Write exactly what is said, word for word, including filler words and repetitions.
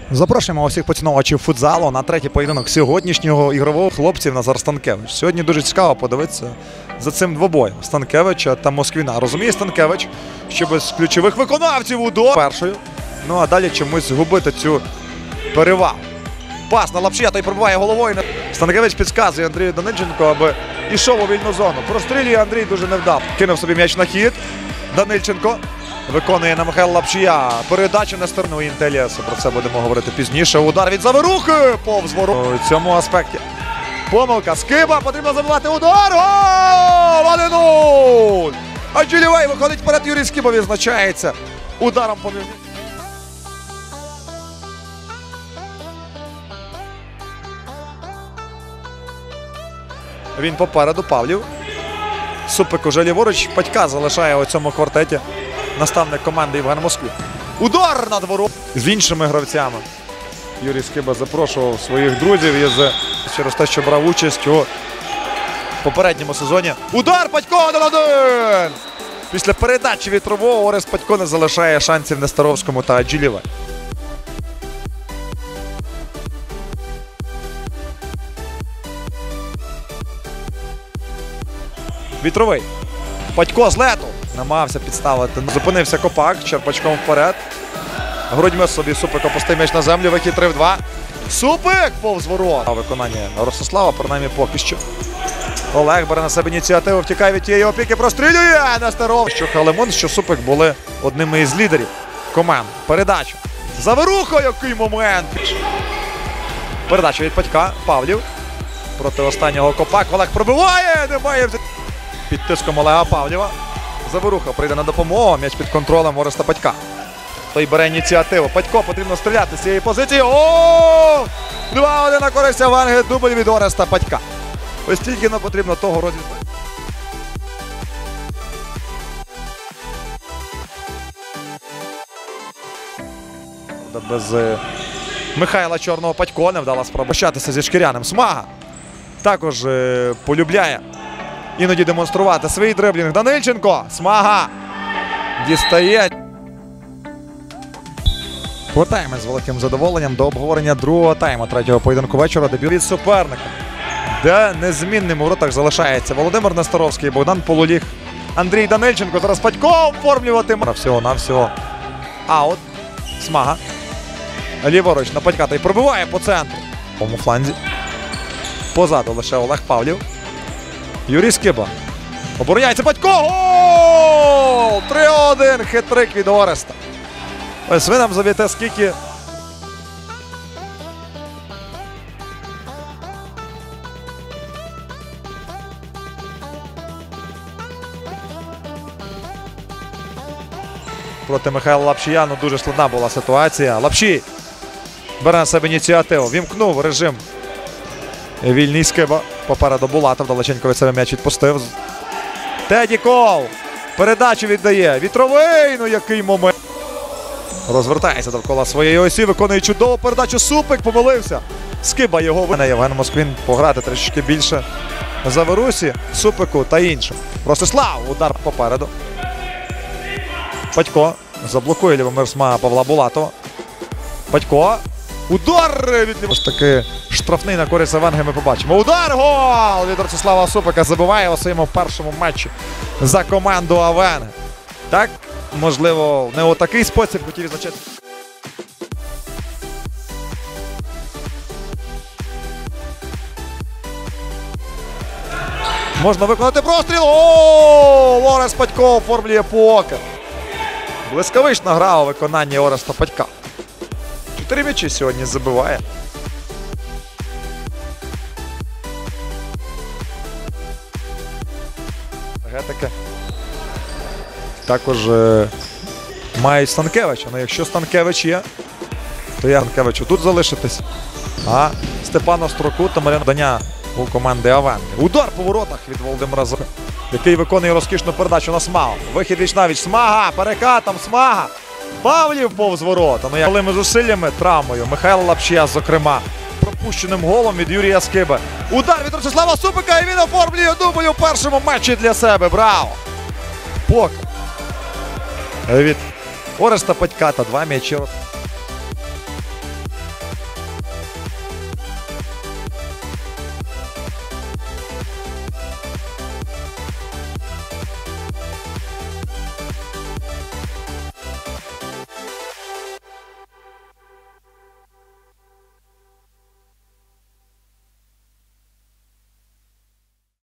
Запрошуємо усіх поціновувачів футзалу на третій поєдинок сьогоднішнього ігрового хлопців Назар Станкевич. Сьогодні дуже цікаво подивитися за цим двобоєм Станкевича та Москвіна. Розуміє Станкевич, що без ключових виконавців у до першою. Ну а далі чомусь згубити цю перевагу. Пас на Лапшія, той пробиває головою. Станкевич підказує Андрію Данильченку, аби йшов у вільну зону. Прострілює Андрій дуже невдало. Кинув собі м'яч на хід. Данильченко виконує на Михайла Лапшія передачу на сторону Інтеліасу. Про це будемо говорити пізніше. Удар від Заверухи повз ворот. У цьому аспекті помилка. Скиба, потрібно забивати удар. Гол! один нуль! А Джілівей виходить вперед. Юрій Скиба відзначається ударом по м'ячу. Він попереду, Павлів. Супик уже ліворуч. Патька залишає у цьому квартеті наставник команди Євген Москвін. Удар над ворот з іншими гравцями. Юрій Скиба запрошував своїх друзів із через те, що брав участь у попередньому сезоні. Удар Патько один один! Після передачі вітрового Орест Патько не залишає шансів Нестеровському та Аджилєве. Вітровий. Патько з лету. Намагався підставити. Зупинився Копак. Черпачком вперед. Грудьми собі Супик опустив м'яч на землю. Вихід три в два. Супик повз ворот. Виконання Ростислава, принаймні поки що. Олег бере на себе ініціативу, втікає від тієї опіки, прострілює Нестеров. Що Халимон, що Супик були одними із лідерів команд. Передача. Заверуха, який момент. Передача від Патька. Павлів. Проти останнього Копак. Олег пробиває. Немає. Під тиском Олега Павлєва. Заверуха прийде на допомогу. М'яч під контролем Ореста Патька. Той бере ініціативу. Патько потрібно стріляти з цієї позиції. О! два один на користь Аванги. Дубль від Ореста Патька. Ось тільки нам потрібно того розвідку. Без Михайла Чорного Патько не вдалося прощатися зі Шкіряним. Смага також е, полюбляє іноді демонструвати свій дриблінг. Данильченко. Смага. Дістає. Повертаємось з великим задоволенням до обговорення другого тайму третього поєдинку вечора. Дебют від суперника, де незмінним у воротах залишається Володимир Нестеровський, Богдан Полуліх, Андрій Данильченко. Зараз Патько оформлюватиме. Всього-навсього аут. Смага. Ліворуч на Патька, той пробиває по центру. По фланзі. Позаду лише Олег Павлів. Юрій Скиба. Обороняється Патько. Гол! три один. Хитрик від Ореста. Ось ви нам завіте скільки. Проти Михайла Лапшія, ну дуже складна була ситуація. Лапшій бере на себе ініціативу. Вімкнув режим. Вільний Скиба. Попереду Булатов. Далеченько від себе м'яч відпустив. Теді Кол. Передачу віддає. Вітровий. Ну який момент. Розвертається довкола своєї осі. Виконує чудову передачу. Супик помилився. Скиба його. Євген Москвін пограти трішки більше. Заверусі, Супику та іншим. Ростислав. Удар попереду. Патько. Заблокує Любомир Смага Павла Булатова. Патько. Удар від Ось таки штрафний на користь Аванги ми побачимо. Удар! Гол! Від Ростислава Супика забиває у своєму першому матчі за команду Аванги. Так, можливо, не у такий спосіб хотів відзначати. Можна виконати простріл. О! Орест Патько оформлює покер. Блискавична гра у виконанні Ореста Патька. Чотири м'ячі сьогодні забиває. Гетики. Також е, мають Станкевича. Ну якщо Станкевич є, то я Станкевичу тут залишитись. А Степан Острокут та Мар'ян Даня у команди Аванги. Удар по воротах від Володимира Заверухи, який виконує розкішну передачу на Смагу. Вихід віч-навіч. Смага, перекатом Смага. Павлів повз ворота. Ну, малими зусиллями, травмою. Михайла Лапшія, зокрема, пропущеним голом від Юрія Скиби. Удар від Ростислава Супика, і він оформлює дубль у першому матчі для себе. Браво! Покер від Ореста Патька та два м'ячі.